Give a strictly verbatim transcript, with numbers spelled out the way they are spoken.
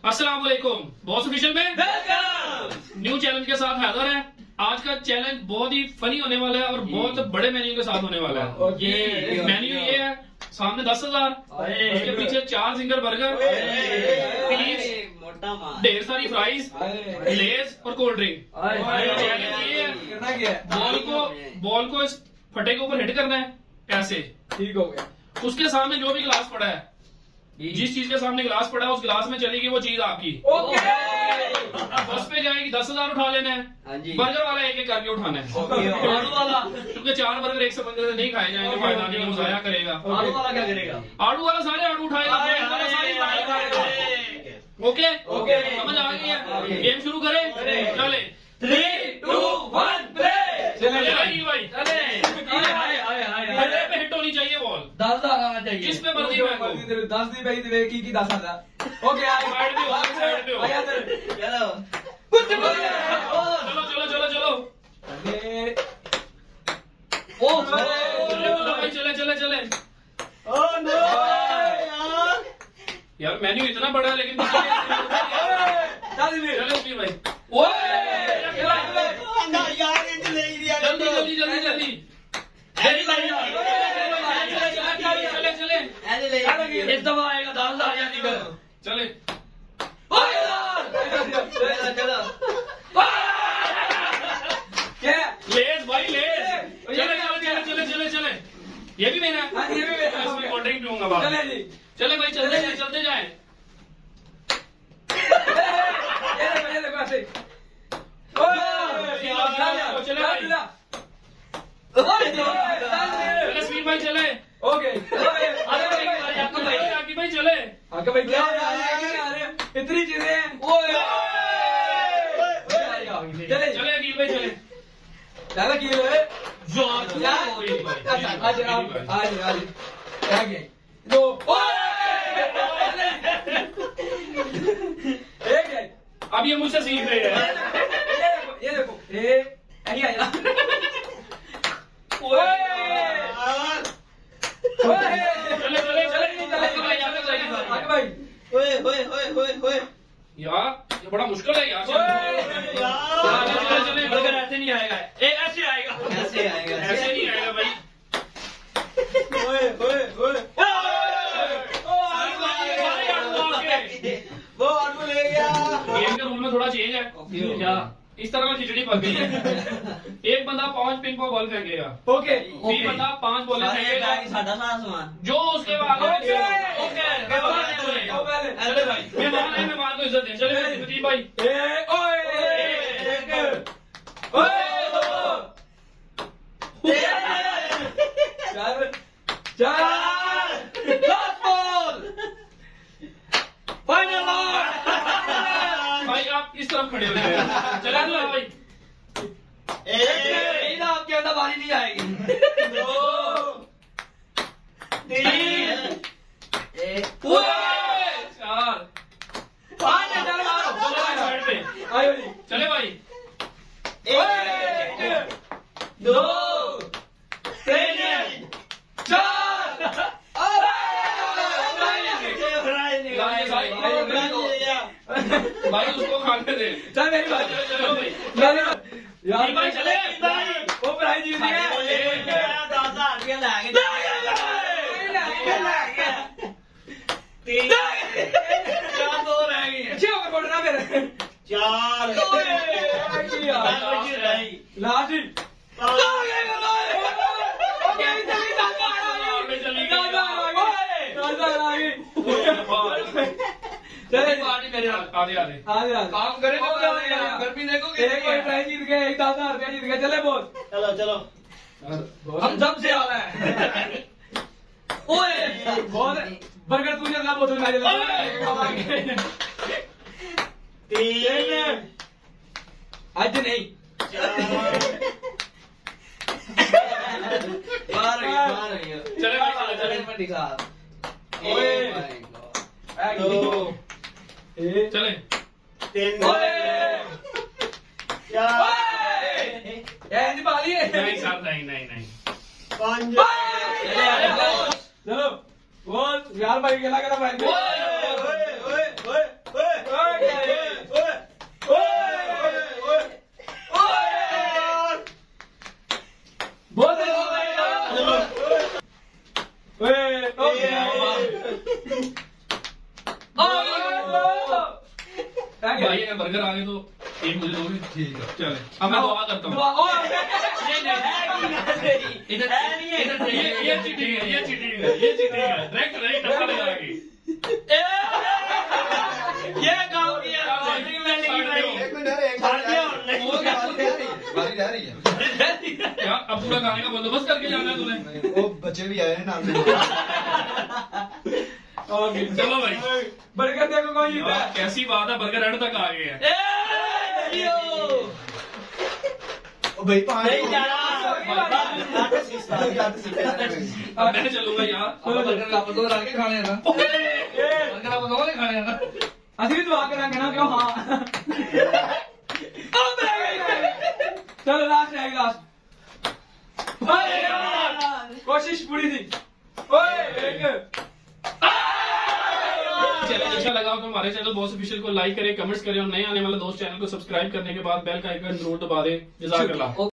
अस्सलाम वालेकुम, Boss Official में न्यू चैलेंज के साथ हाजिर है। आज का चैलेंज बहुत ही फनी होने वाला है और बहुत बड़े मेन्यू के साथ होने वाला है। ये मेन्यू ये है, सामने दस हजार, उसके पीछे चार सिंगर बर्गर, प्लीज ढेर सारी फ्राइज, लेज और कोल्ड ड्रिंक। चैलेंज ये है, बॉल को बॉल को इस फटे के ऊपर हिट करना है ऐसे, ठीक हो गया। उसके सामने जो भी गिलास पड़ा है, जिस चीज के सामने गिलास पड़ा है उस गिलास में चलेगी वो चीज आपकी। ओके। बस पे जाएगी, दस हजार उठा लेना है। बर्गर वाला एक एक करके उठाना है। आलू वाला, क्योंकि चार बर्गर एक से बंदे से नहीं खाए जाएंगे, फायदा नहीं, मुजाया करेगा। आलू वाला क्या करेगा? आलू वाला सारे आलू उठाएगा, ओके ओके, समझ आ गई है। गेम शुरू करें, चले थ्री टू वन प्ले। चले भाई, चले। हाय हाय हाय पे हिट होनी चाहिए बॉल, दस हजार आना चाहिए। जिस पे मर्जी फेंको। दस दी भाई दिवे की की दस हजार। ओके यार, साइड पे हो, साइड पे हो। आया चलो कुछ चलो चलो चलो चलो अरे ओ भाई, चले चले चले। ओह नो यार, यार मेन्यू इतना बड़ा है लेकिन चले भाई। ओए जल्दी जल्दी जल्दी जल्दी चले चले, इस दफा आएगा दस हजार यानी कर। चले चलो क्या लेस भाई, लेस। चले चले चले चले चले, ये भी मेरा है, ये भी मेरा है। इसमें कोल्ड ड्रिंक पीऊंगा बाद। चले जी, चले भाई, चलते जाए चलते जाए। ये देखो ये देखो ऐसे। ओए चले भाई, चले स्वीट भाई, चले। ओके। अरे भाई, आपका भाई आगे भाई, चले। आगे भाई क्या अरे इतनी चीजें हैं। ओए चले चले अकील भाई, चले। ज्यादा की है यार। आज आप आज आज आगे दो एक है। अब ये मुझसे सीख रहे हैं। ये देखो ये देखो ये यही आया। ओए ओए चले चले चले चले भाई, आगे भाई, आगे भाई। ओए ओए ओए ओए ओए यार ये बड़ा मुश्किल है यार। यार चले चले, बर्गर ऐसे नहीं आएगा, ए ऐसे आएगा। ऐसे आएगा ऐसे नहीं आएगा भाई। ओए ओए ओए वो आलू ले गया। गेम के रूल में थोड़ा चेंज है। क्या? इस तरह की खिचड़ी पक गई है। एक बंदा पांच पिंक को बॉल फेंकेगा, ओके बी बंदा पांच बॉल फेंकेगा, साढ़ा सारा सामान जो उसके बाद ओके। चले भाई, मेहमान है, मेहमान को इज्जत दें। चले भाई, प्रदीप भाई। ए ओए ओए चार चार लास्ट बॉल फाइनल बॉल। भाई आप इस तरफ खड़े हो जाए। चले दो भाई। एक आपके अंदर बारी नहीं आएगी। दो तीन चार पाँच चल मारो। चले भाई, साइड पे आयो जी। चले भाई। एक दो तीन चार। भाई उसको खाने दे। चल मेरी बात चलो भाई, मेरी बात यार भाई चले वो प्राइज जीत गया। तीन चार दो रह गई है। अच्छी होकर बोलना फिर। चार लास्ट ही चले पार्टी मेरे आधे आधे आधे आधे काम करे तो क्या होगा? गर्मी देखोगे। एक कोई प्राइज जीत गया, एक दस हजार रुपया जीत गया। चले बोल चलो चलो हम सबसे आला है। ओए बहुत बर्गर तुझे ना बोतल में तीन आज नहीं। बारह चले भाई, चले चले। दो चले तीन चार पाली नहीं साहब, नहीं नहीं नहीं। पाँच चलो बोल यार भाई, गला गला भाई। ओए ओए ओए ओए भाई अगर बर्गर आ गए तो एक मुझे दोगे? ठीक है। चले अब मैं दुआ करता हूँ। दुआ ओ नहीं नहीं इधर इधर ये ये चीटिंग है, ये चीटिंग है, ये चीटिंग है। डायरेक्ट नहीं डब्बा लगा के ये काम किया एक मिनट अरे एक बारी रह रही है। क्या अब पूरा खाने का बंदोबस्त करके जाना है तूने? वो बच्चे भी आए हैं नाम चलो भाई बर्गर देखो कौन जीता यार, है। कैसी बात है, बर्गर एंड तक आ गए हैं। ए, यो। ओ भाई पानी नहीं जा रहा। अब मैं चलूंगा यार। बर्गर आप दो रख के खाने हैं ना। बर्गर आप दो खाने हैं ना। ਅਸੀਂ ਵੀ ਦੁਆ ਕਰਾਂਗੇ ਨਾ ਕਿਉਂ ਹਾਂ। चलो लास्ट है लास्ट। अरे यार कोशिश पूरी थी। ओए एक चैनल अच्छा लगा तो हमारे चैनल बॉस ऑफिशियल को लाइक करें, कमेंट्स करें और नए आने वाले दोस्त चैनल को सब्सक्राइब करने के बाद बेल का आइकन जरूर दबा दें। जज़ाकल्लाह।